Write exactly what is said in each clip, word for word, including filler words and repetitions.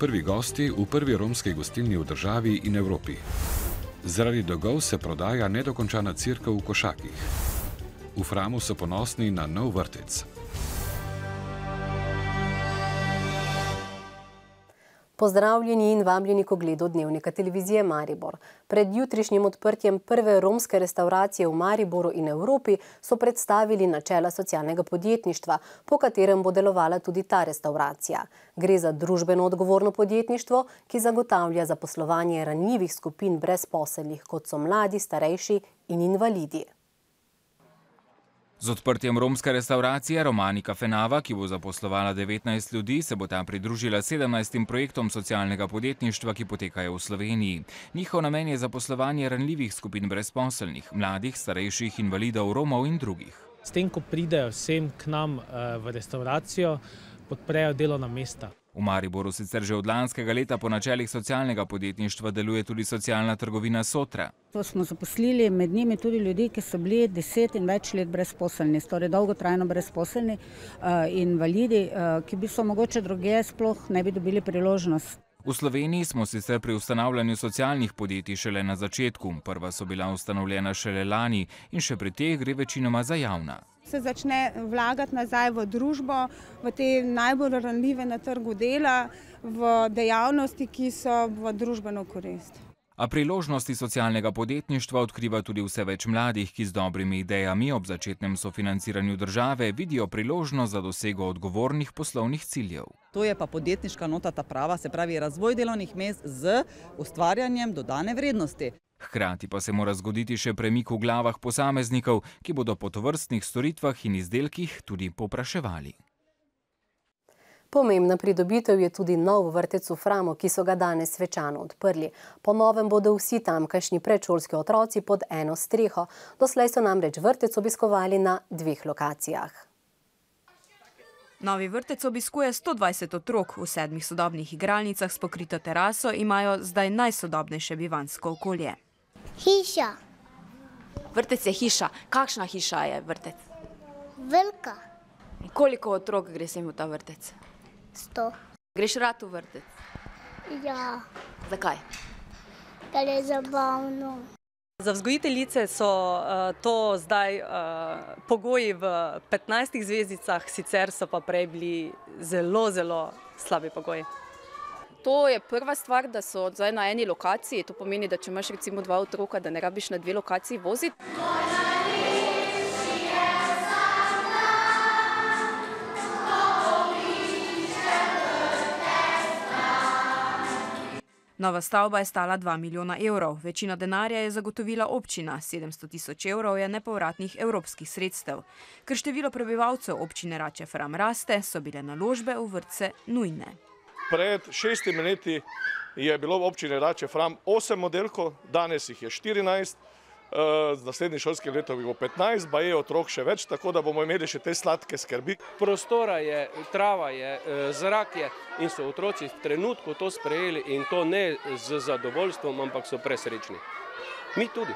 prvi gosti v prvi romski gostilni v državi in Evropi. Zaradi dolgov se prodaja nedokončana cerkev v Košakih. V Framu so ponosni na nov vrtec. Pozdravljeni in vabljeni k ogledu Dnevnika televizije Maribor. Pred jutrišnjim odprtjem prve romske restauracije v Mariboru in Evropi so predstavili načela socialnega podjetništva, po katerem bo delovala tudi ta restauracija. Gre za družbeno odgovorno podjetništvo, ki zagotavlja zaposlovanje ranljivih skupin brezposelnih, kot so mladi, starejši in invalidi. Z odprtjem romske restauracije Romani Kafenava, ki bo zaposlovala devetnajst ljudi, se bo ta pridružila sedemnajstim projektom socialnega podjetništva, ki potekajo v Sloveniji. Njihov namen je zaposlovanje ranljivih skupin brezposelnih, mladih, starejših, invalidov, Romov in drugih. S tem, ko pridejo vsem k nam v restauracijo, podprejo delovna mesta. V Mariboru sicer že od lanskega leta po načelih socialnega podjetništva deluje tudi socialna trgovina Sotra. To smo zaposlili med njimi tudi ljudi, ki so bili deset in več let brezposelni, torej dolgotrajno brezposelni, invalidi, ki bi so mogoče drugje sploh ne bi dobili priložnost. V Sloveniji smo sicer pri ustanavljanju socialnih podjetij šele na začetku. Prva so bila ustanovljena šele lani in še pri teh gre večinoma za javna. Se začne vlagati nazaj v družbo, v te najbolj ranljive na trgu dela, v dejavnosti, ki so v družbeno korist. A priložnosti socialnega podjetništva odkriva tudi vse več mladih, ki z dobrimi idejami ob začetnem sofinanciranju države vidijo priložnost za dosego odgovornih poslovnih ciljev. To je pa podjetniška nota ta prava, se pravi razvoj delovnih mest z ustvarjanjem dodane vrednosti. Hkrati pa se mora zgoditi še premik v glavah posameznikov, ki bodo po tovrstnih storitvah in izdelkih tudi povpraševali. Pomembna pridobitev je tudi nov vrtec v Framu, ki so ga danes svečano odprli. Po novem bodo vsi tamkajšnji predšolski otroci pod eno streho. Doslej so namreč vrtec obiskovali na dveh lokacijah. Novi vrtec obiskuje sto dvajset otrok. V sedmih sodobnih igralnicah s pokrito teraso imajo zdaj najsodobnejše bivanjsko okolje. Hiša. Vrtec je hiša. Kakšna hiša je vrtec? Velika. Koliko otrok gre sem v ta vrtec? Sto. Greš rad v vrtec? Ja. Zakaj? Ker je zabavno. Za vzgojiteljice so uh, to zdaj uh, pogoji v petnajstih zvezdicah, sicer so pa prej bili zelo, zelo slabi pogoji. To je prva stvar, da so zdaj na eni lokaciji. To pomeni, da če imaš recimo dva otroka, da ne rabiš na dve lokaciji voziti. Nova stavba je stala dva milijona evrov. Večino denarja je zagotovila občina, sedemsto tisoč evrov je nepovratnih evropskih sredstev. Ker število prebivalcev občine Rače Fram raste, so bile naložbe v vrtce nujne. Pred šestimi leti je bilo v občini Rače Fram osem oddelkov, danes jih je štirinajst, z naslednjim šolskim letom jih bo petnajst, pa je otrok še več, tako da bomo imeli še te sladke skrbi. Prostora je, trava je, zrak je in so otroci v trenutku to sprejeli in to ne z zadovoljstvom, ampak so presrečni. Mi tudi.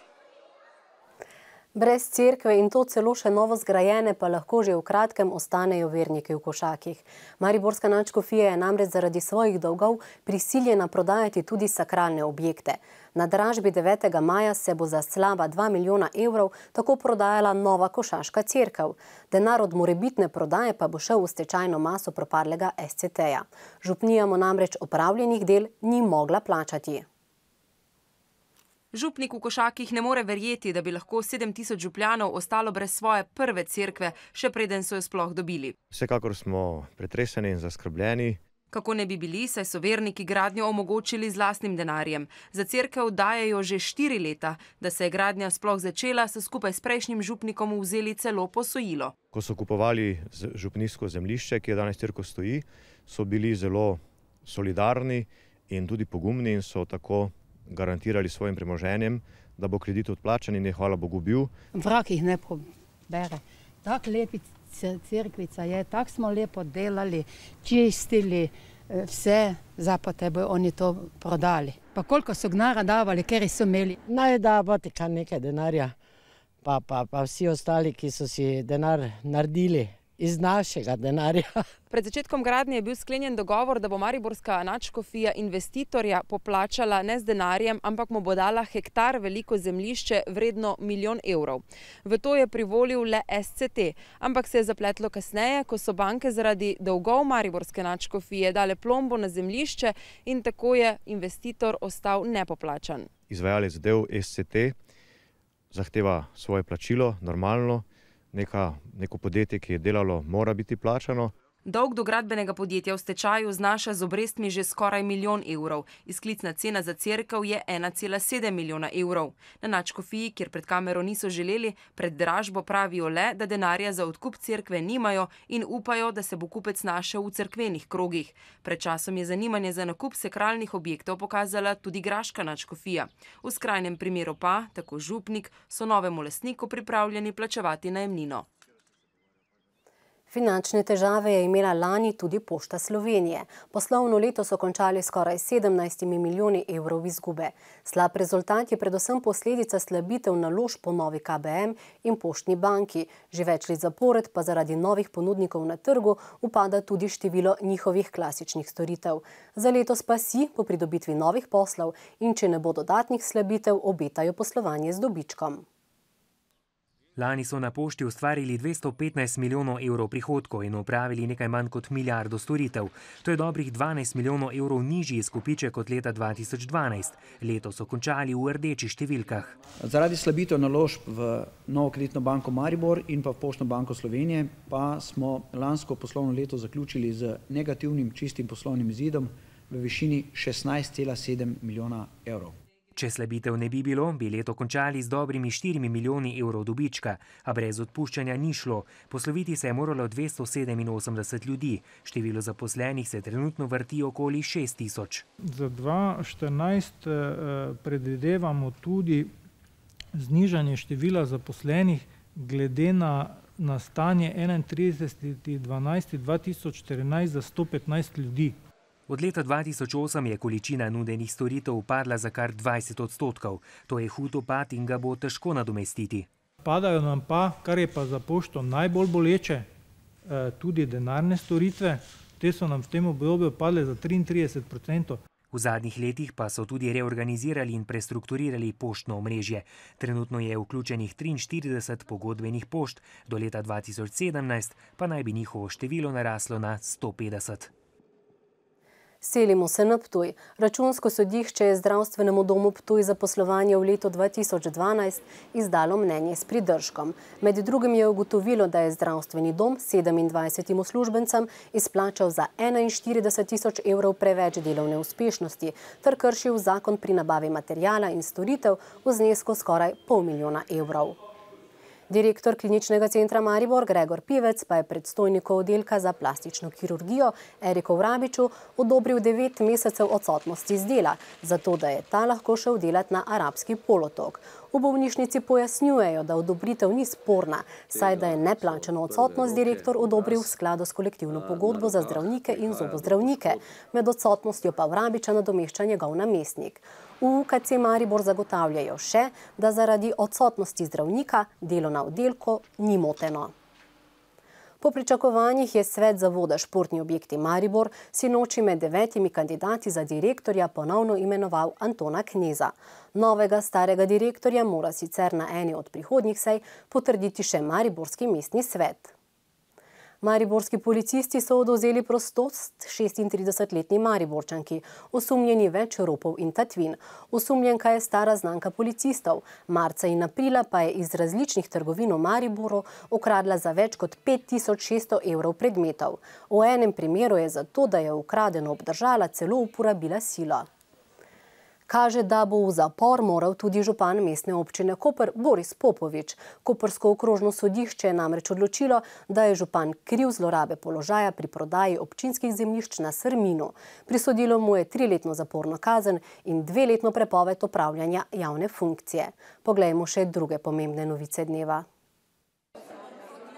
Brez cerkve in to celo še novo zgrajene pa lahko že v kratkem ostanejo verniki v Košakih. Mariborska nadškofija je namreč zaradi svojih dolgov prisiljena prodajati tudi sakralne objekte. Na dražbi devetega maja se bo za slaba dva milijona evrov tako prodajala nova košaška cerkev. Denar od morebitne prodaje pa bo šel v stečajno maso propadlega es ce te-ja. Župnija mu namreč opravljenih del ni mogla plačati. Župnik v Košakih ne more verjeti, da bi lahko sedem tisoč župljanov ostalo brez svoje prve cerkve, še preden so jo sploh dobili. Vsekakor smo pretreseni in zaskrbljeni. Kako ne bi bili, saj so verniki gradnjo omogočili z lastnim denarjem. Za cerkev dajejo že štiri leta. Da se je gradnja sploh začela, so skupaj s prejšnjim župnikom vzeli celo posojilo. Ko so kupovali župnijsko zemljišče, ki je danes cerkev stoji, so bili zelo solidarni in tudi pogumni in so tako garantirali svojim premoženjem, da bo kredit odplačan in je hvala Bogu bil. Vrag jih ne pobere. Tak lepi cerkvica je, tak smo lepo delali, čistili vse, zdaj pa te bojo oni to prodali. Pa koliko so gnara davali, ker so imeli. Naj da Vatikan nekaj denarja, pa, pa, pa vsi ostali, ki so si denar naredili iz našega denarja. Pred začetkom gradnje je bil sklenjen dogovor, da bo mariborska nadškofija investitorja poplačala ne z denarjem, ampak mu bo dala hektar veliko zemljišče vredno milijon evrov. V to je privolil le S C T, ampak se je zapletlo kasneje, ko so banke zaradi dolgov mariborske nadškofije dale plombo na zemljišče in tako je investitor ostal nepoplačan. Izvajalec del S C T zahteva svoje plačilo, normalno. Neka, neko podjetje, ki je delalo, mora biti plačano. Dolg do gradbenega podjetja v stečaju znaša z obrestmi že skoraj milijon evrov. Izklicna cena za cerkev je ena cela sedem milijona evrov. Na nadškofiji, kjer pred kamero niso želeli, pred dražbo pravijo le, da denarja za odkup cerkve nimajo in upajo, da se bo kupec našel v cerkvenih krogih. Pred časom je zanimanje za nakup sakralnih objektov pokazala tudi graška nadškofija. V skrajnem primeru pa, tako župnik, so novemu lastniku pripravljeni plačevati najemnino. Finančne težave je imela lani tudi Pošta Slovenije. Poslovno leto so končali skoraj sedemnajstimi milijoni evrov izgube. Slab rezultat je predvsem posledica slabitev naložb po Novi K B M in Poštni banki. Že več let zapored pa zaradi novih ponudnikov na trgu upada tudi število njihovih klasičnih storitev. Za letos pa si, po pridobitvi novih poslov in če ne bo dodatnih slabitev, obetajo poslovanje z dobičkom. Lani so na pošti ustvarili dvesto petnajst milijonov evrov prihodkov in opravili nekaj manj kot milijardo storitev. To je dobrih dvanajst milijonov evrov nižji izkupiček kot leta dva tisoč dvanajst. Leto so končali v rdečih številkah. Zaradi slabitev naložb v Novo kreditno banko Maribor in pa v Poštno banko Slovenije pa smo lansko poslovno leto zaključili z negativnim čistim poslovnim izidom v višini šestnajst cela sedem milijona evrov. Če slabitev ne bi bilo, bi leto končali z dobrimi štirimi milijoni evrov dobička, a brez odpuščanja ni šlo. Posloviti se je moralo dvesto sedeminosemdeset ljudi. Število zaposlenih se trenutno vrti okoli šest tisoč. Za dva tisoč štirinajst predvidevamo tudi znižanje števila zaposlenih glede na, na stanje enaintrideseti dvanajsti dva tisoč štirinajst za sto petnajst ljudi. Od leta dva tisoč osem je količina nudenih storitev upadla za kar dvajset odstotkov. To je hud upad in ga bo težko nadomestiti. Padajo nam pa, kar je pa za pošto najbolj boleče, tudi denarne storitve. Te so nam v tem obdobju padle za triintrideset procentov. V zadnjih letih pa so tudi reorganizirali in prestrukturirali poštno omrežje. Trenutno je vključenih triinštirideset pogodbenih pošt, do leta dva tisoč sedemnajst pa naj bi njihovo število naraslo na sto petdeset. Selimo se na Ptuj. Računsko sodišče je zdravstvenemu domu Ptuj za poslovanje v letu dva tisoč dvanajst izdalo mnenje s pridržkom. Med drugim je ugotovilo, da je zdravstveni dom sedemindvajsetim uslužbencem izplačal za enainštirideset tisoč evrov preveč delovne uspešnosti ter kršil zakon pri nabavi materijala in storitev v znesku skoraj pol milijona evrov. Direktor kliničnega centra Maribor Gregor Pivec pa je predstojniku oddelka za plastično kirurgijo Eriku Vrabiču odobril devet mesecev odsotnosti z dela, zato da je ta lahko šel delati na arabski polotok. V bolnišnici pojasnjujejo, da odobritev ni sporna, saj da je neplačano odsotnost direktor odobril v skladu s kolektivno pogodbo za zdravnike in zobozdravnike. Med odsotnostjo pa Vrabiča nadomešča njegov namestnik. V U K C Maribor zagotavljajo še, da zaradi odsotnosti zdravnika delo na oddelku ni moteno. Po pričakovanjih je svet zavoda Športni objekti Maribor sinoči med devetimi kandidati za direktorja ponovno imenoval Antona Kneza. Novega starega direktorja mora sicer na eni od prihodnjih sej potrditi še Mariborski mestni svet. Mariborski policisti so odvzeli prostost šestintridesetletni Mariborčanki, osumljeni več ropov in tatvin. Osumljenka je stara znanka policistov. Marca in aprila pa je iz različnih trgovin v Mariboru ukradla za več kot pet tisoč šeststo evrov predmetov. V enem primeru je za to, da je ukradeno obdržala, celo uporabila silo. Kaže, da bo v zapor moral tudi župan mestne občine Koper Boris Popovič. Koprsko okrožno sodišče je namreč odločilo, da je župan kriv zlorabe položaja pri prodaji občinskih zemljišč na Srminu. Prisodilo mu je triletno zaporno kazen in dveletno prepoved opravljanja javne funkcije. Poglejmo še druge pomembne novice dneva.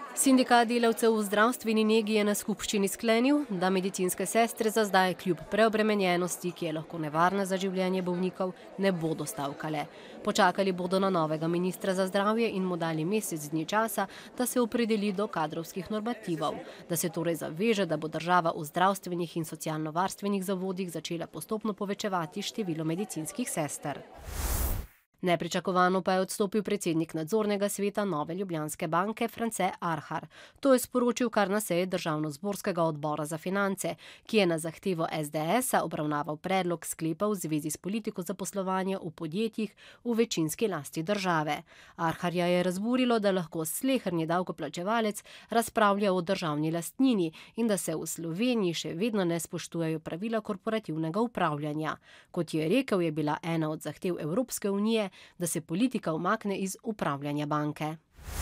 Sindikat delavcev v zdravstveni negi je na skupščini sklenil, da medicinske sestre za zdaj kljub preobremenjenosti, ki je lahko nevarna za življenje bolnikov, ne bodo stavkale. Počakali bodo na novega ministra za zdravje in mu dali mesec dni časa, da se opredeli do kadrovskih normativov, da se torej zaveže, da bo država v zdravstvenih in socialno-varstvenih zavodih začela postopno povečevati število medicinskih sester. Nepričakovano pa je odstopil predsednik nadzornega sveta Nove Ljubljanske banke France Arhar. To je sporočil kar na seji Državno-zborskega odbora za finance, ki je na zahtevo S D S-a obravnaval predlog sklepa v zvezi s politiko zaposlovanja v podjetjih v večinski lasti države. Arharja je razburilo, da lahko sleherni davkoplačevalec razpravlja o državni lastnini in da se v Sloveniji še vedno ne spoštujejo pravila korporativnega upravljanja. Kot je rekel, je bila ena od zahtev Evropske unije, da se politika umakne iz upravljanja banke.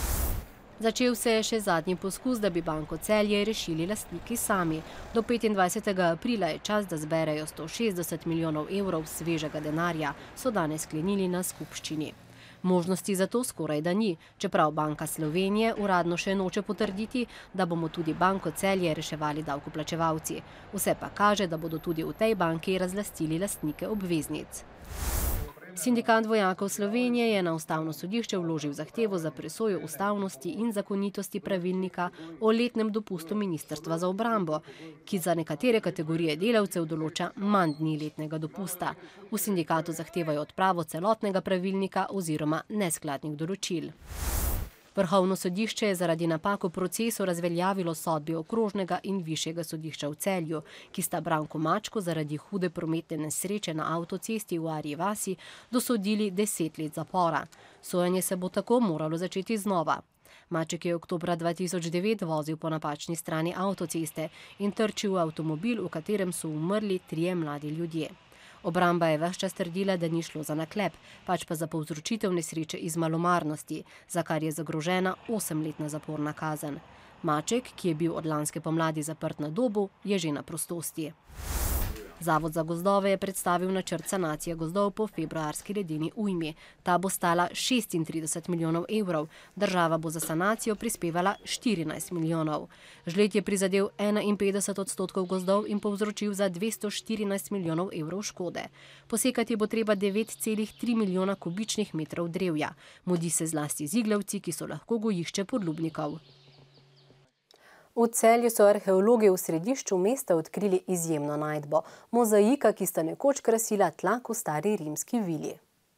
Začel se je še zadnji poskus, da bi Banko Celje rešili lastniki sami. Do petindvajsetega aprila je čas, da zberejo sto šestdeset milijonov evrov svežega denarja, so danes sklenili na skupščini. Možnosti za to skoraj da ni, čeprav Banka Slovenije uradno še noče potrditi, da bomo tudi Banko Celje reševali davkoplačevalci. Vse pa kaže, da bodo tudi v tej banki razlastili lastnike obveznic. Sindikat vojakov Slovenije je na Ustavno sodišče vložil zahtevo za presojo ustavnosti in zakonitosti pravilnika o letnem dopustu Ministrstva za obrambo, ki za nekatere kategorije delavcev določa manj dni letnega dopusta. V sindikatu zahtevajo odpravo celotnega pravilnika oziroma neskladnih določil. Vrhovno sodišče je zaradi napak v procesu razveljavilo sodbi okrožnega in višjega sodišča v Celju, ki sta Branku Mačku zaradi hude prometne nesreče na avtocesti v Arji vasi dosodili deset let zapora. Sojenje se bo tako moralo začeti znova. Maček je oktobra dva tisoč devet vozil po napačni strani avtoceste in trčil v avtomobil, v katerem so umrli trije mladi ljudje. Obramba je ves čas trdila, da ni šlo za naklep, pač pa za povzročitev nesreče iz malomarnosti, za kar je zagrožena osemletna zaporna kazen. Maček, ki je bil od lanske pomladi zaprt na Dobu, je že na prostosti. Zavod za gozdove je predstavil načrt sanacije gozdov po februarski ledeni ujmi. Ta bo stala šestintrideset milijonov evrov, država bo za sanacijo prispevala štirinajst milijonov. Žled je prizadel enainpetdeset odstotkov gozdov in povzročil za dvesto štirinajst milijonov evrov škode. Posekati bo treba devet celih tri milijona kubičnih metrov drevja. Mudi se zlasti z iglavci, ki so lahko gojišče podlubnikov. V Celju so arheologi v središču mesta odkrili izjemno najdbo, mozaika, ki sta nekoč krasila tlak v stari rimski vili.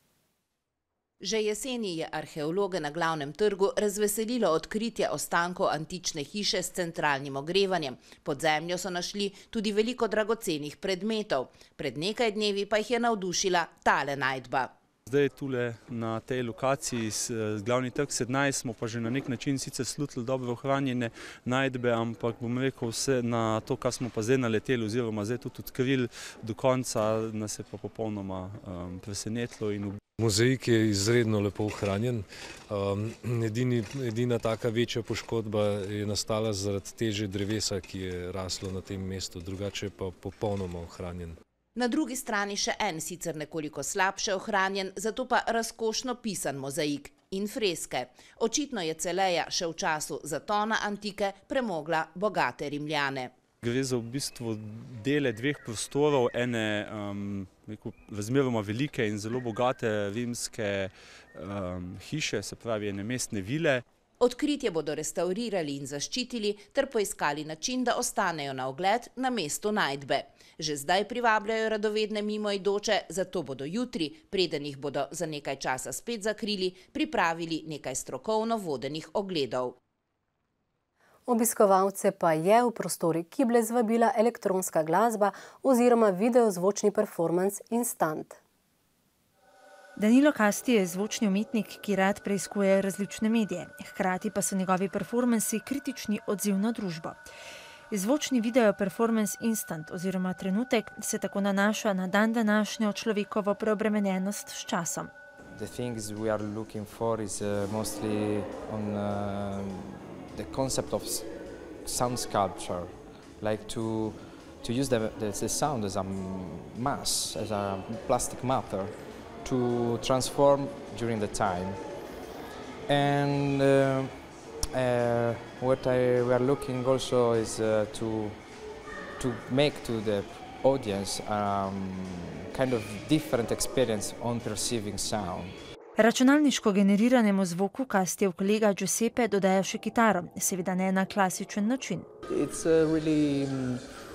Že jeseni je arheologe na glavnem trgu razveselilo odkritje ostankov antične hiše s centralnim ogrevanjem. Pod zemljo so našli tudi veliko dragocenih predmetov. Pred nekaj dnevi pa jih je navdušila tale najdba. Zdaj tule na tej lokaciji, glavni trg sedemnajst, smo pa že na nek način sicer slutili dobro ohranjene najdbe, ampak bom rekel vse na to, kar smo pa zdaj naleteli oziroma zdaj tudi odkrili do konca, nas je pa popolnoma um, presenetilo. In Mozaik je izredno lepo ohranjen. Um, edini, edina taka večja poškodba je nastala zaradi teže drevesa, ki je raslo na tem mestu, drugače pa popolnoma ohranjen. Na drugi strani še en sicer nekoliko slabše ohranjen, zato pa razkošno pisan mozaik in freske. Očitno je Celeja še v času zatona antike premogla bogate Rimljane. Gre za v bistvu dele dveh prostorov, ene um, razmeroma velike in zelo bogate rimske um, hiše, se pravi ene mestne vile. Odkritje bodo restavrirali in zaščitili ter poiskali način, da ostanejo na ogled na mestu najdbe. Že zdaj privabljajo radovedne mimoidoče, zato bodo jutri, preden jih bodo za nekaj časa spet zakrili, pripravili nekaj strokovno vodenih ogledov. Obiskovalce pa je v prostori Kible zvabila elektronska glasba oziroma videozvočni performans Instant. Danilo Kasti je zvočni umetnik, ki rad preiskuje različne medije. Hkrati pa so njegovi performansi kritični odziv na družbo. Zvočni video performance Instant oziroma trenutek se tako nanaša na dan današnjo človekovo preobremenjenost s časom. The things we are looking for is uh, mostly on uh, the concept of sound sculpture, like to to use the, the, the sound as a mass, as a plastic matter, to transform during the time. And uh, Uh, what I, we are looking also is uh, to, to make to the audience um, kind of different experience on perceiving sound. Računalniško generiranemu zvoku Castijev kolega Giuseppe dodaja še kitaro, seveda ne na klasičen način. It's uh, really um,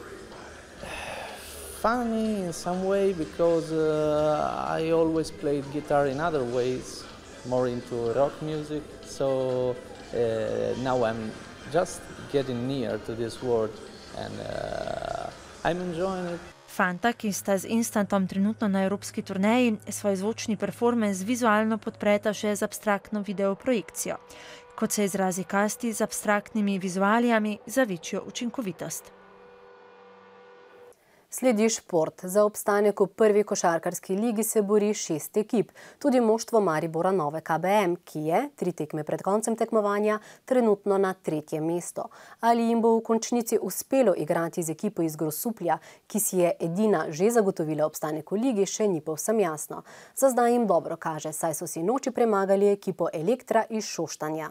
funny in some way because uh, I always played guitar in other ways, more into rock music, so uh, now I'm just getting near to this world and uh, I'm enjoying it. Fanta, ki sta z Instantom trenutno na evropski turneji, svoj zvočni performance vizualno podpreta še z abstraktno videoprojekcijo. Kot se izrazi Casti, z abstraktnimi vizualijami za večjo učinkovitost. Sledi šport. Za obstanek v prvi košarkarski ligi se bori šest ekip. Tudi moštvo Maribora Nove K B M, ki je, tri tekme pred koncem tekmovanja, trenutno na tretjem mestu. Ali jim bo v končnici uspelo igrati z ekipo iz Grosuplja, ki si je edina že zagotovila obstanek v ligi, še ni povsem jasno. Za zdaj jim dobro kaže, saj so si noči premagali ekipo Elektra iz Šoštanja.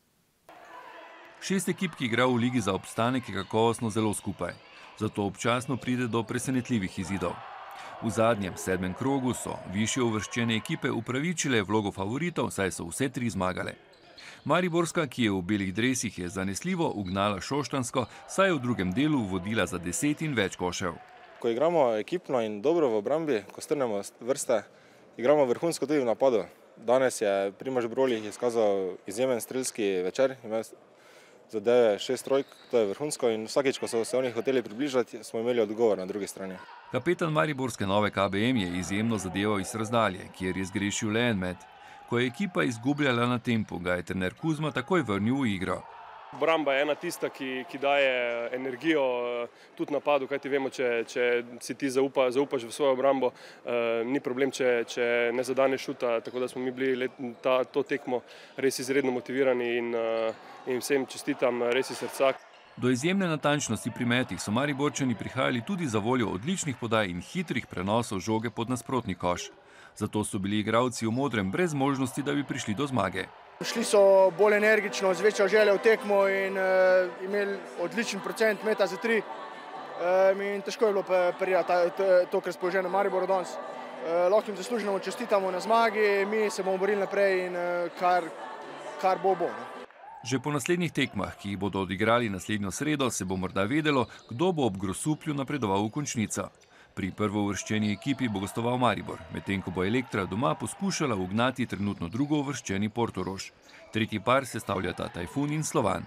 Šest ekip, ki igra v ligi za obstanek, je kakovostno zelo skupaj. Zato občasno pride do presenetljivih izidov. V zadnjem, sedmem krogu so višje uvrščene ekipe upravičile vlogo favoritov, saj so vse tri zmagale. Mariborska, ki je v belih dresih, je zanesljivo ugnala Šoštansko, saj je v drugem delu vodila za deset in več košev. Ko igramo ekipno in dobro v obrambi, ko strnemo vrste, igramo vrhunsko tudi v napadu. Danes je Primož Brolih izkazal izjemen strelski večer, imel zadeve šest trojk, to je vrhunsko in vsakeč, ko so se oni hoteli približati, smo imeli odgovor na drugi strani. Kapetan Mariborske Nove K B M je izjemno zadeval iz razdalje, kjer je zgrešil le en met. Ko je ekipa izgubljala na tempu, ga je trener Kuzma takoj vrnil v igro. Obramba je ena tista, ki, ki daje energijo tudi napadu, kajti vemo, če, če si ti zaupa, zaupaš v svojo obrambo, eh, ni problem, če, če ne zadaneš šuta, tako da smo mi bili let, ta, to tekmo res izredno motivirani in, eh, in vsem čestitam res iz srca. Do izjemne natančnosti pri metih so Mariborčani prihajali tudi za voljo odličnih podaj in hitrih prenosov žoge pod nasprotni koš. Zato so bili igralci v modrem brez možnosti, da bi prišli do zmage. Šli so bolj energično, z večjo željo v tekmo in uh, imeli odličen procent meta za tri. Um, in težko je bilo prijati to, to, kar spožene Mariboru danes. Uh, lahko jim zasluženo čestitamo na zmagi, mi se bomo borili naprej in uh, kar, kar bo bo. Ne? Že po naslednjih tekmah, ki jih bodo odigrali naslednjo sredo, se bo morda vedelo, kdo bo ob Grosuplju napredoval v končnico. Pri prvouvrščeni ekipi bo gostoval Maribor, medtem ko bo Elektra doma poskušala ugnati trenutno drugouvrščeni Portorož. Tretji par sestavljata Tajfun in Slovan.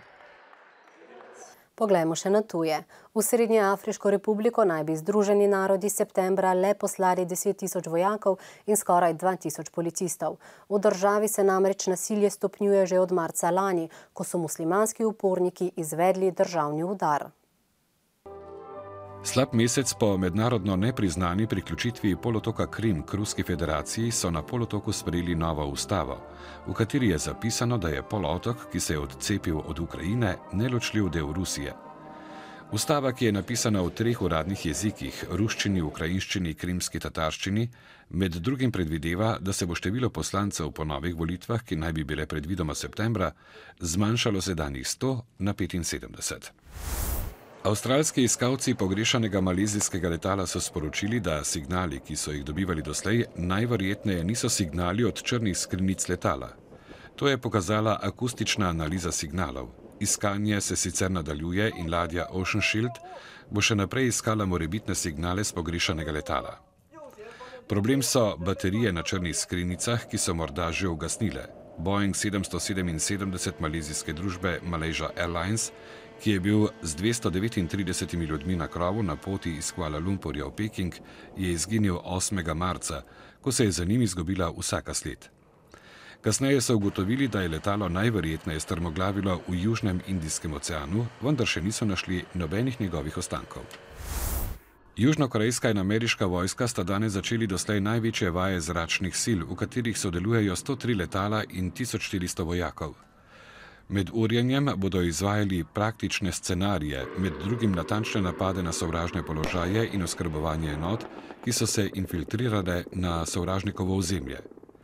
Poglejmo še na tuje. V Srednjeafriško republiko naj bi Združeni narodi septembra le poslali deset tisoč vojakov in skoraj dva tisoč policistov. V državi se namreč nasilje stopnjuje že od marca lani, ko so muslimanski uporniki izvedli državni udar. Slab mesec po mednarodno nepriznani priključitvi polotoka Krim k Ruski federaciji so na polotoku sprejeli novo ustavo, v kateri je zapisano, da je polotok, ki se je odcepil od Ukrajine, neločljiv del Rusije. Ustava, ki je napisana v treh uradnih jezikih, ruščini, ukrajinščini in krimski tatarščini, med drugim predvideva, da se bo število poslancev po novih volitvah, ki naj bi bile predvidoma septembra, zmanjšalo sedanjih sto na petinsedemdeset. Avstralski iskalci pogrešanega malezijskega letala so sporočili, da signali, ki so jih dobivali doslej, najverjetneje niso signali od črnih skrinjic letala. To je pokazala akustična analiza signalov. Iskanje se sicer nadaljuje in ladja Ocean Shield bo še naprej iskala morebitne signale s pogrešanega letala. Problem so baterije na črnih skrinjicah, ki so morda že ugasnile. Boeing sedemsto sedeminsedemdeset malezijske družbe Malaysia Airlines, ki je bil z dvesto devetintridesetimi ljudmi na krovu na poti iz Kuala Lumpurja v Peking, je izginil osmega marca, ko se je za njim izgubila vsaka sled. Kasneje so ugotovili, da je letalo najverjetneje strmoglavilo v Južnem Indijskem oceanu, vendar še niso našli nobenih njegovih ostankov. Južnokorejska in ameriška vojska sta danes začeli doslej največje vaje zračnih sil, v katerih sodelujejo sto tri letala in tisoč štiristo vojakov. Med urjenjem bodo izvajali praktične scenarije, med drugim natančne napade na sovražne položaje in oskrbovanje enot, ki so se infiltrirale na sovražnikovo ozemlje.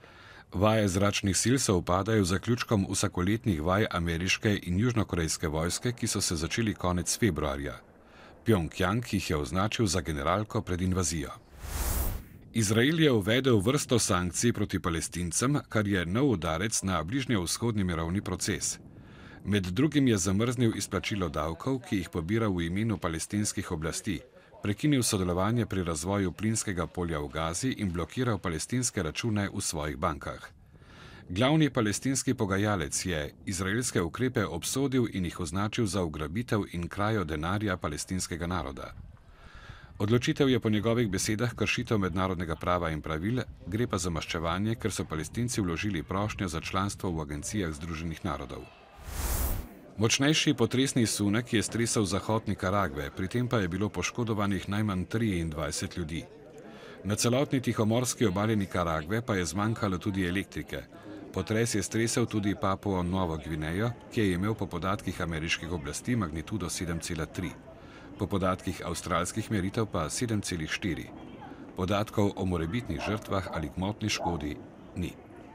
Vaje zračnih sil se upadajo z zaključkom vsakoletnih vaj ameriške in južnokorejske vojske, ki so se začeli konec februarja. Pjongjang jih je označil za generalko pred invazijo. Izrael je uvedel vrsto sankcij proti Palestincem, kar je nov udarec na bližnjevzhodni mirovni proces. Med drugim je zamrznil izplačilo davkov, ki jih pobira v imenu palestinskih oblasti, prekinil sodelovanje pri razvoju plinskega polja v Gazi in blokiral palestinske račune v svojih bankah. Glavni palestinski pogajalec je izraelske ukrepe obsodil in jih označil za ugrabitev in krajo denarja palestinskega naroda. Odločitev je po njegovih besedah kršitev mednarodnega prava in pravil, gre pa za maščevanje, ker so Palestinci vložili prošnjo za članstvo v agencijah Združenih narodov. Močnejši potresni sunek je stresel zahod Nikaragve, pri tem pa je bilo poškodovanih najmanj triindvajset ljudi. Na celotni tihomorski obali Nikaragve pa je zmanjkalo tudi elektrike. Potres je stresel tudi Papuo Novo Gvinejo, ki je imel po podatkih ameriških oblasti magnitudo sedem cela tri. Po podatkih avstralskih meritev pa sedem cela štiri. Podatkov o morebitnih žrtvah ali gmotni škodi ni.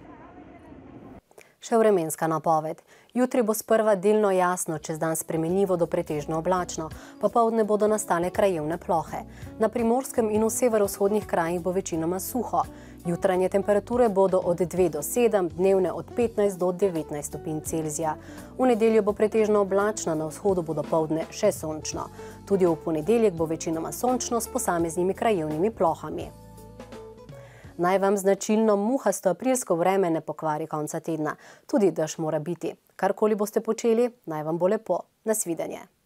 Še vremenska napoved. Jutri bo sprva delno jasno, čez dan spremenljivo do pretežno oblačno, popoldne bodo nastale krajevne plohe. Na primorskem in v severovzhodnih krajih bo večinoma suho. Jutranje temperature bodo od dve do sedem, dnevne od petnajst do devetnajst stopinj Celzija. V nedeljo bo pretežno oblačno, na vzhodu bo dopoldne še sončno. Tudi v ponedeljek bo večinoma sončno s posameznimi krajevnimi plohami. Naj vam značilno muhasto aprilsko vreme ne pokvari konca tedna. Tudi dež mora biti. Karkoli boste počeli, naj vam bo lepo. Nasvidenje.